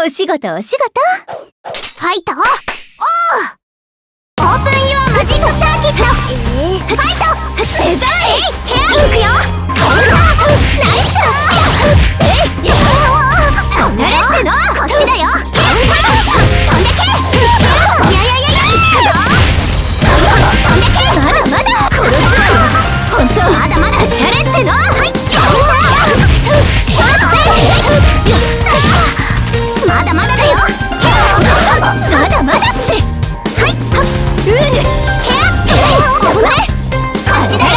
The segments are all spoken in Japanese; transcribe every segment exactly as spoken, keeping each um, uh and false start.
お仕事お仕事。 ファイト。おーオープンユアマジックサーキット。ファイト。デザイン手上げいくよ。そんなナイス。えいやこんなれってのこっちだよ。飛んでけ。いやいやいやいや行くぞ。飛んでけ。まだまだ殺すわよ。ほんとまだまだやれっての。はいやまだまだだよ。まだまだっす。はいウーヌス手あってそこでこっちだよ。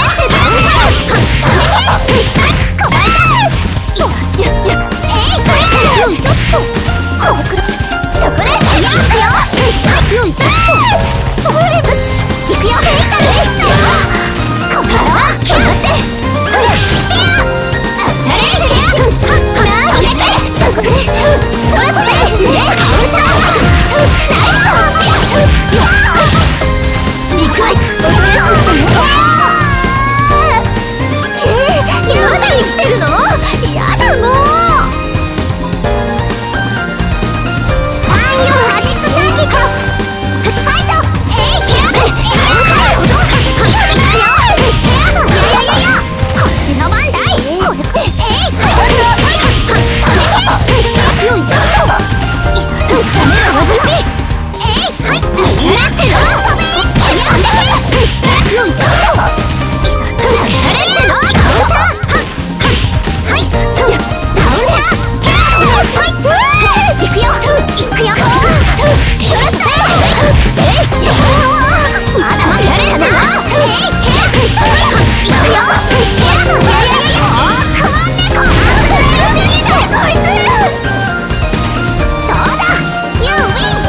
こらえたよよよえいよいしょっとこうくらしそこでいやいくよ。はいよいしょっとおいぶっいくよ。えいたれここからは決まって手ああれ手あはっ止めてそこでそれこでねカウンターナイス。いくわいおとなしくしてね。けーまだ生きてるのやだもう。ファンユーマジックサーキットファイト。えい手あえいはいおどうかはいいくよ。手あのいやいやいやこっちの番だい。これこれえいはい止めてよいしょっとダメだ私えいはいなっての飛べしてやんだけよいしょっとなれってのカウンターはいはいカウンターテアーはいいくよいくよそれってえいまだまだやれってのえいテアーいくよテアーいやいやいやおーカモンネコすごいずどうだユーウィン。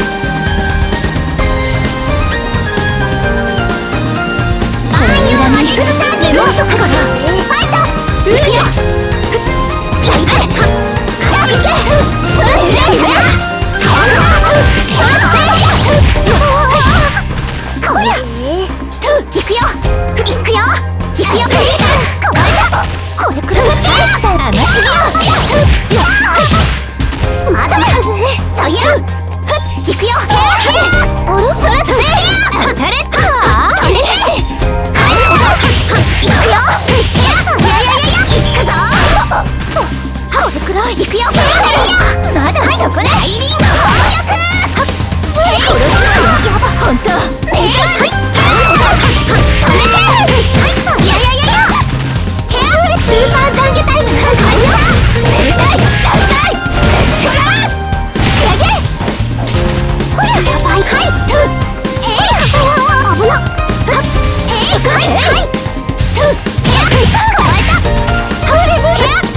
マジックサーキットファイトうーよ最低下行けそれでそんなそれでこうやトゥ行くよ行くよ行くよこわえたこれくらい甘すぎよまだまだそういう行くよそれで当たれた飛んでけいくよ。いやいやいやいくぞこれくらいいくよ。まだそこで大輪攻撃殺すわよ。やばほんとはい止めてはいいやいやいやいや手あれスーパー残下タイム開始だ。制裁断裁クラス仕上げほややばいはいトゥえい危なえいはいトゥ手あ加えたハレム手あ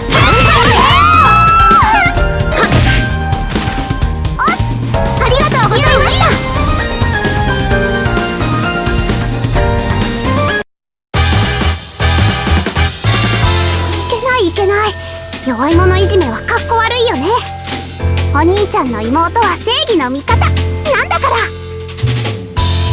おっありがとうございました。いけないいけない弱い者いじめはかっこ悪いよね。お兄ちゃんの妹は正義の味方なんだから。